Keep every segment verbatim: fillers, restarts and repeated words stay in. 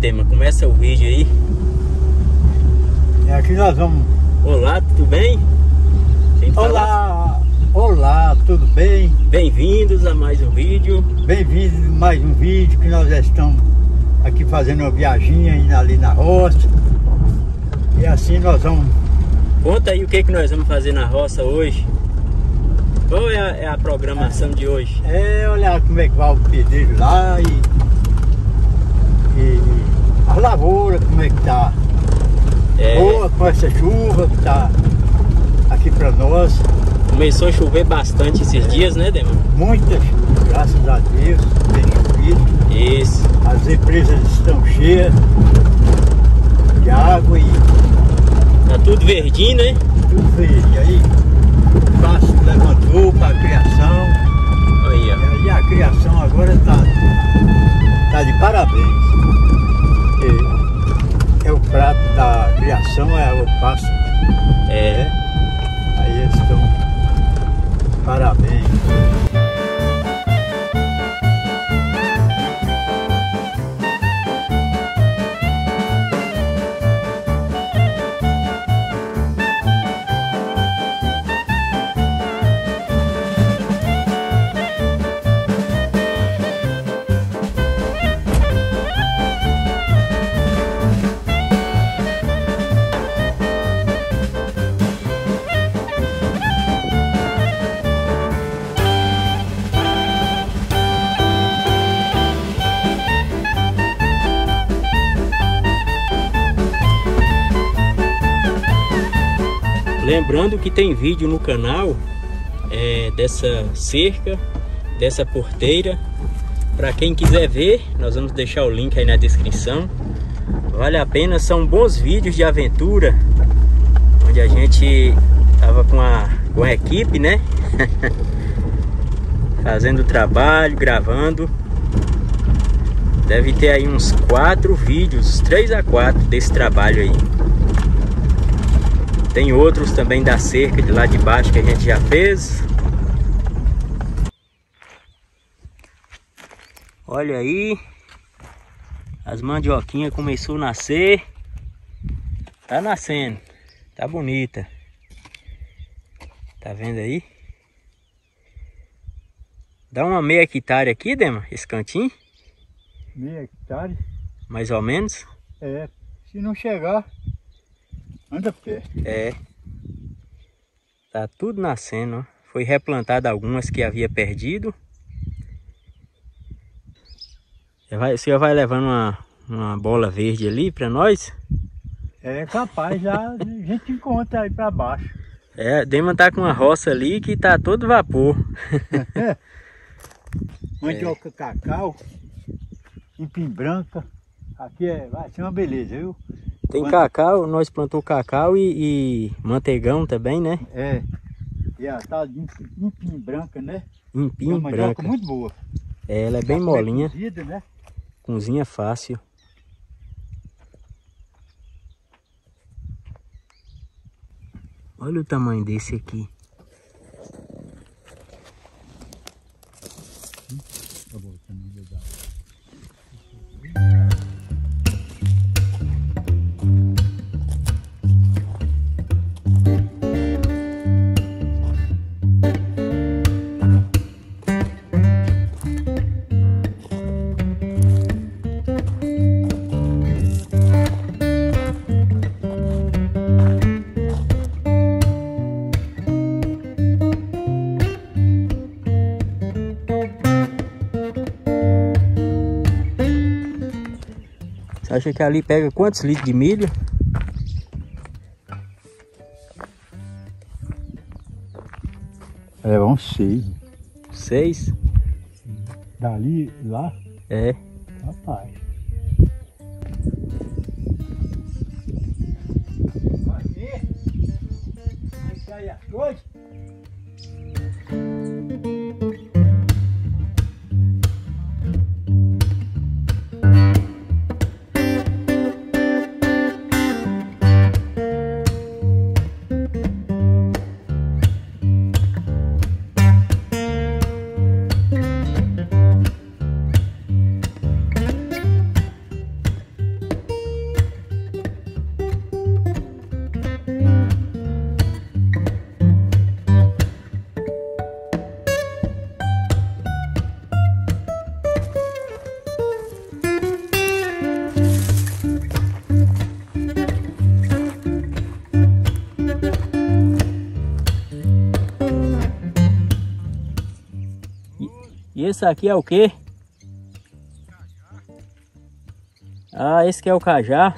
Dema, começa o vídeo aí. É aqui nós vamos... Olá, tudo bem? Olá, olá, tudo bem? Bem-vindos a mais um vídeo. Bem-vindos a mais um vídeo que nós já estamos aqui fazendo uma viaginha ali na roça. E assim nós vamos... Conta aí o que, que nós vamos fazer na roça hoje. Qual é a, é a programação de hoje? É olhar como é que vai o pedreiro lá e, e as lavouras, como é que tá. É, boa com essa chuva que tá aqui pra nós. começou a chover bastante esses É. dias, né, Dema? Muita chuva, graças a Deus, bem chovido. Isso. As represas estão cheias de água e Tá tudo verdinho, né? tudo verde. E aí o pasto levantou para a criação. Aí, ó. E aí a criação agora tá, tá de parabéns. Porque é o prato da criação, é o pasto. É. Aí eles estão de parabéns. Lembrando que tem vídeo no canal é, dessa cerca, dessa porteira. Para quem quiser ver, nós vamos deixar o link aí na descrição. Vale a pena, são bons vídeos de aventura, onde a gente tava com a, com a equipe, né? Fazendo o trabalho, gravando. Deve ter aí uns quatro vídeos, três a quatro desse trabalho aí. Tem outros também da cerca de lá de baixo que a gente já fez. Olha aí. As mandioquinhas começou a nascer. Tá nascendo. Tá bonita. Tá vendo aí? Dá uma meia hectare aqui, Dema, esse cantinho. Meia hectare? Mais ou menos. É, se não chegar, anda perto. É. Tá tudo nascendo, ó. Foi replantado algumas que havia perdido. Você vai, você vai levando uma, uma bola verde ali pra nós? É capaz, já a gente encontra aí pra baixo. É, Dema tá com uma roça ali que tá todo vapor. Mandioca, cacau, empim branca. Aqui é, vai ser uma beleza, viu? Tem Quando... cacau, nós plantamos cacau e, e manteigão também, né? É, e a tal de empim branca, né? É Empim uma mandioca branca. muito boa. É, ela é bem Já molinha. foi cozida, né? Cozinha fácil. Olha o tamanho desse aqui. Tá bom, também legal. Você acha que ali pega quantos litros de milho? É, vamos seis. Seis? Dali, lá, É. rapaz. Aqui, vai sair as coisas. esse aqui é o quê? Ah, esse que é o cajá.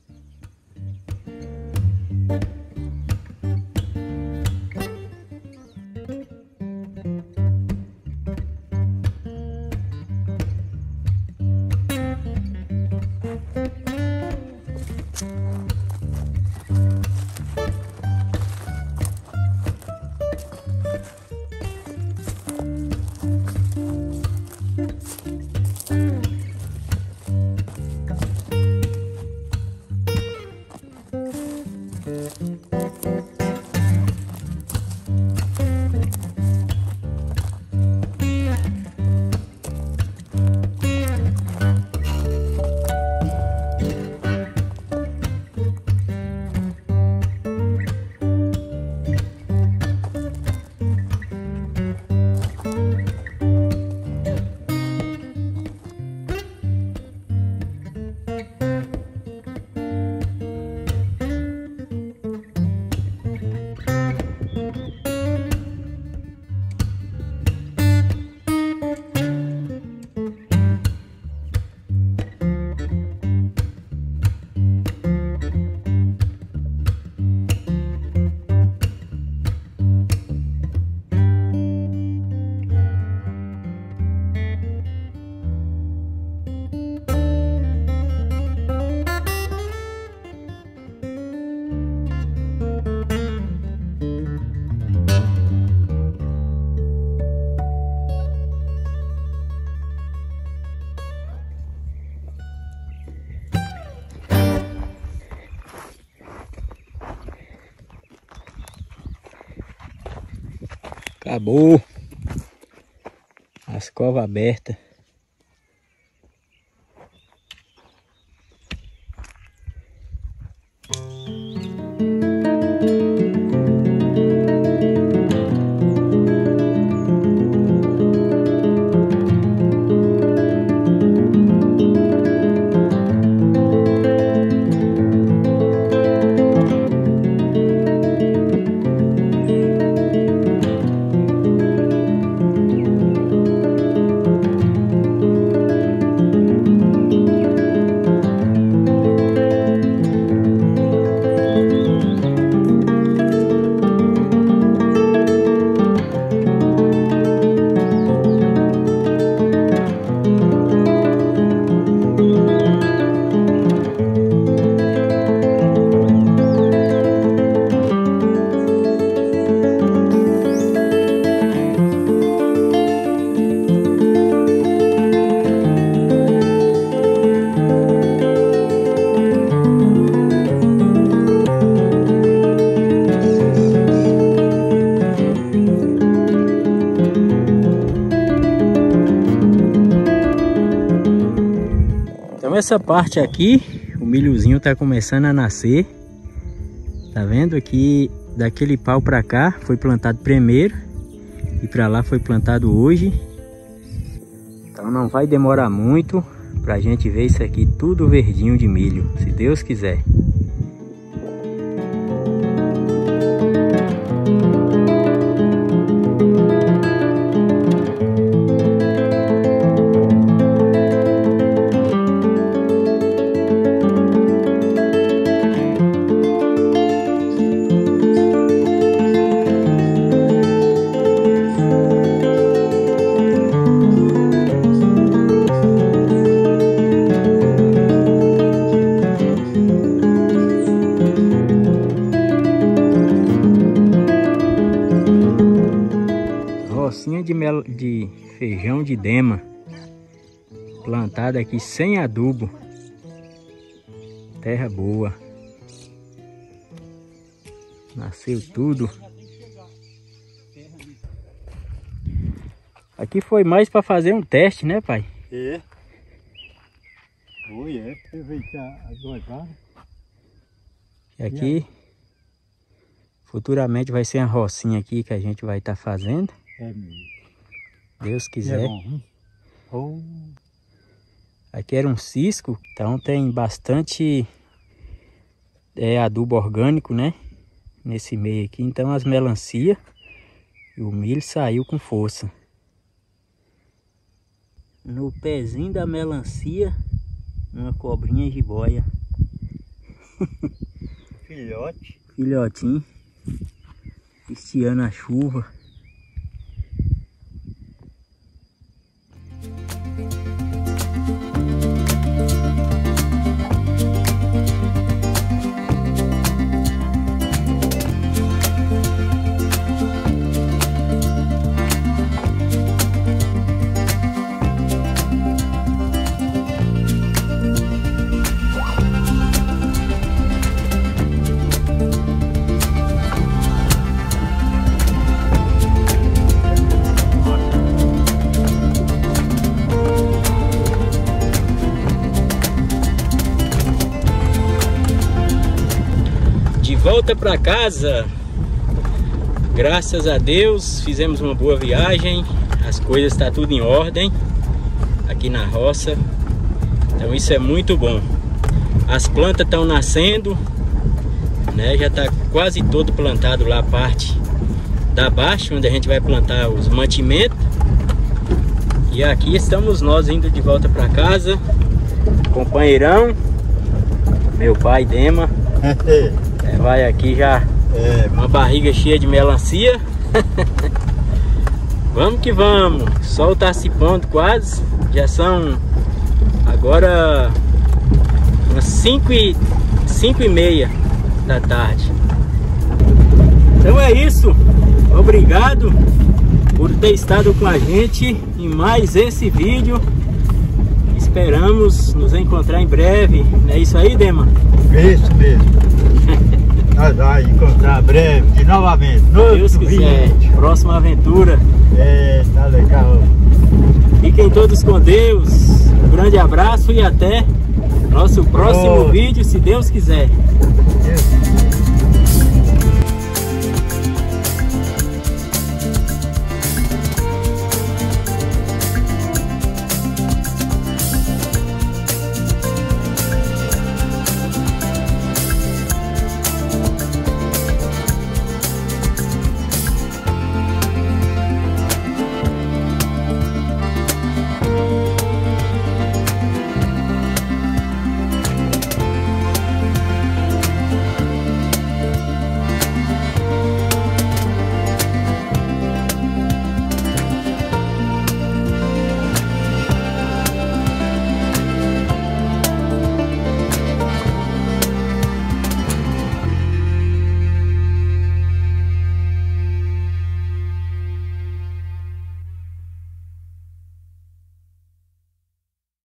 Acabou. As covas abertas. Então essa parte aqui, o milhozinho tá começando a nascer. Tá vendo aqui, daquele pau pra cá foi plantado primeiro e pra lá foi plantado hoje. Então não vai demorar muito pra gente ver isso aqui tudo verdinho de milho, se Deus quiser. Rocinha de, mel... de feijão de dema, plantada aqui sem adubo, terra boa, nasceu tudo. Aqui foi mais para fazer um teste, né, pai? É. Foi, é, aproveitar as duas vagas. E aqui, futuramente vai ser uma rocinha aqui que a gente vai estar tá fazendo. É mesmo. Deus quiser. É bom, hein? Oh. Aqui era um cisco, então tem bastante é, adubo orgânico, né? Nesse meio aqui. Então as melancia e o milho saiu com força. no pezinho da melancia, uma cobrinha jiboia. Filhote. Filhotinho. Estiando a chuva. Volta para casa, graças a Deus fizemos uma boa viagem, as coisas estão tudo em ordem aqui na roça, então isso é muito bom. As plantas estão nascendo, né? Já está quase todo plantado lá a parte da baixa, onde a gente vai plantar os mantimentos. E aqui estamos nós indo de volta para casa, companheirão, meu pai Dema. É, vai aqui já é, uma barriga cheia de melancia. Vamos que vamos. O sol tá se pondo quase. Já são agora umas cinco e meia da tarde. Então é isso. Obrigado por ter estado com a gente em mais esse vídeo. Esperamos nos encontrar em breve. Não é isso aí, Dema? Isso mesmo. Nós vamos encontrar breve de novamente. Se Deus quiser. Vídeo. Próxima aventura. É, tá legal. Fiquem todos com Deus. Um grande abraço e até nosso próximo oh. vídeo, se Deus quiser. Deus.